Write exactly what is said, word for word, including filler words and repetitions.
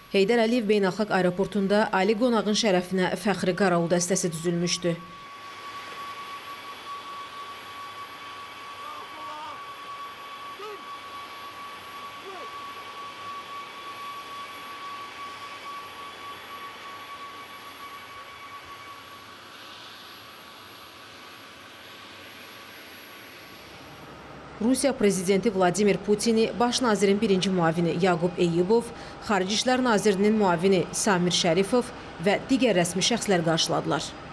Heydər Əliyev Beynəlxalq Aeroportunda ali qonağın şərəfinə fəxri qaravul dəstəsi düzülmüşdü. Rusiya prezidenti Vladimir Putini, Baş nazirin birinci müavini Yaqub Eyyubov, Xarici İşlər Nazirinin müavini Samir Şərifov və digər rəsmi şəxslər qarşıladılar.